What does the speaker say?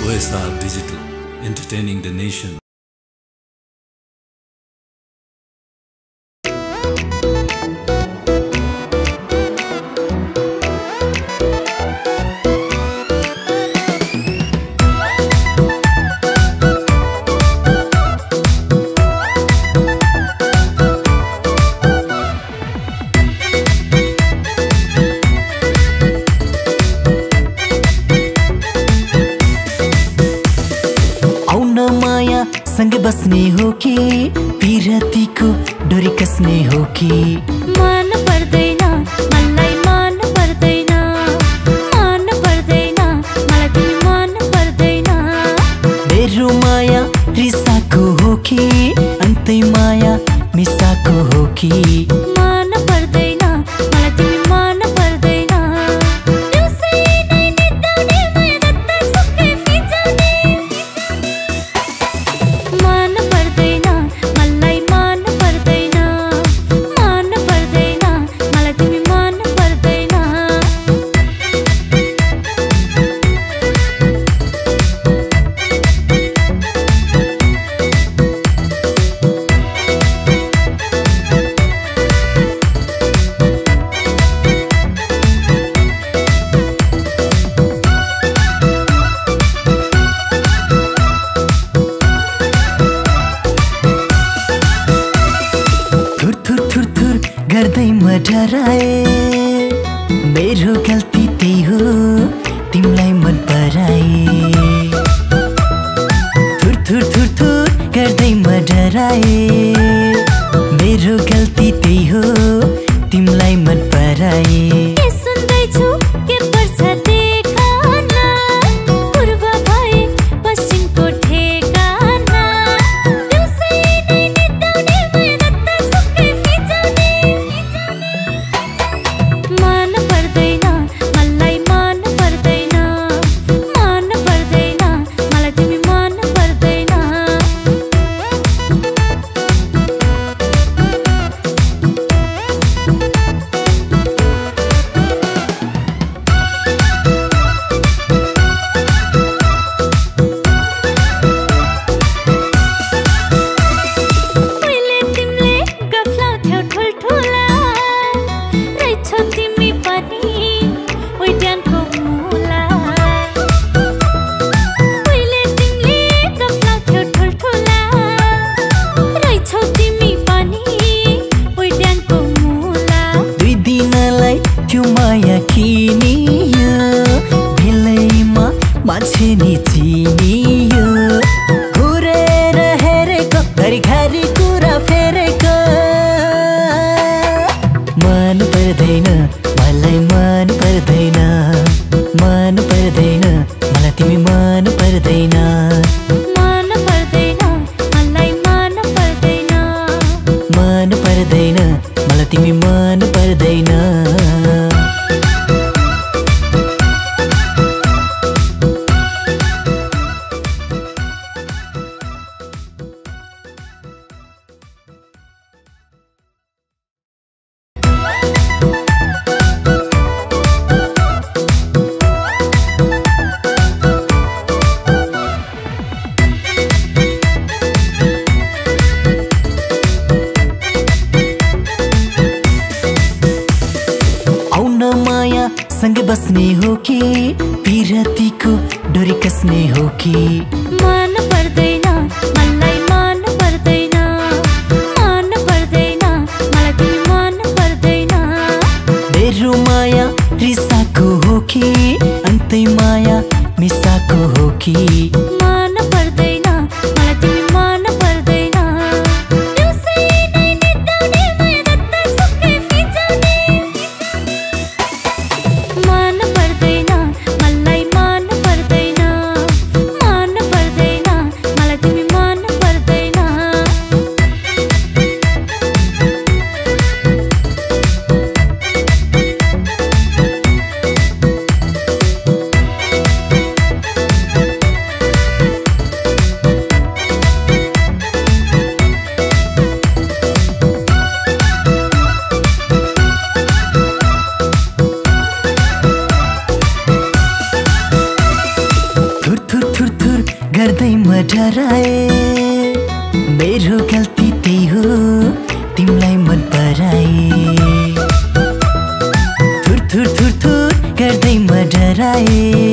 OSR Digital, entertaining the nation. संग बस्ने हो कि पिरतीको डोरी कसने हो कि मान पर्दैन मलाई मान पर्दैन मान पर्दैन मलाई तिमी मान पर्दैन मेरो माया रिसाको हो कि अन्तै माया मिसाको हो कि मान पर्दैन मलाई तिमी मान पर्दैन गर्दैमा डराए मेरो गल्ती त्यही हो तिमीलाई मन पराए थुर थुर थुर थुर गर्दैमा डराए मेरो गल्ती त्यही हो तिमीलाई मन पराए के सुन्दैछु के पर्छ देखाना पूर्व भए पश्चिमको ठेगाना दिउँसै नै निदाउने मेहनत सुकै फिजाउने मान पर्दैन मलाई मान पर्दैन मान पर्दैन मलाई तिमी मान पर्दैन पहिले तिमीले गफलाउँथ्यौ ठुल्ठुला रहेछौ तिमी पनि ओइड्यानको मुला पहिले तिमीले गफलाउँथ्यौ ठुल्ठुला रहेछौ तिमी पनि ओइड्यानको मुला दुई दिनलाई त्यो माया किनियो बेलैमा मान्छे नि चिनियो घुरेर हेरेको घरिघरि कुरा फेरेको मन पर्दैन मलाई मन पर्दैन मन पर्दैन मलाई तिमी मन पर्दैन मान पर्दैन मलाई मान पर्दैन मन पर्दैन मलाई तिमी मन पर्दैन संग बस्ने हो कि पिरतीको डोरी कसने हो कि मान पर्दैन मलाई मान पर्दैन मान पर्दैन मलाई तिमी मान पर्दैन मेरो माया रिसाको हो कि अन्तै माया मिसाको हो कि मान पर्दैन मलाई तिमी मान पर्दैन दिउँसै नै निदाउने मेहनत सुकै फिजाउने मान पर्दैन मलाई मान पर्दैन मान पर्दैन मलाई तिमी मान पर्दैन गर्दै म डराए मेरो गल्ती त्यही हो तिमीलाई मन पराए थुर थुर थुर थुर गर्दै म डराए